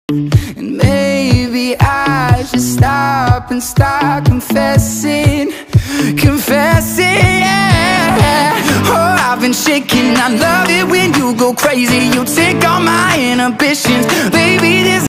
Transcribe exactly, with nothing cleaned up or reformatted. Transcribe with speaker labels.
Speaker 1: And maybe I should stop and start confessing, confessing, yeah. Oh, I've been shaking, I love it when you go crazy. You take all my inhibitions, baby, there's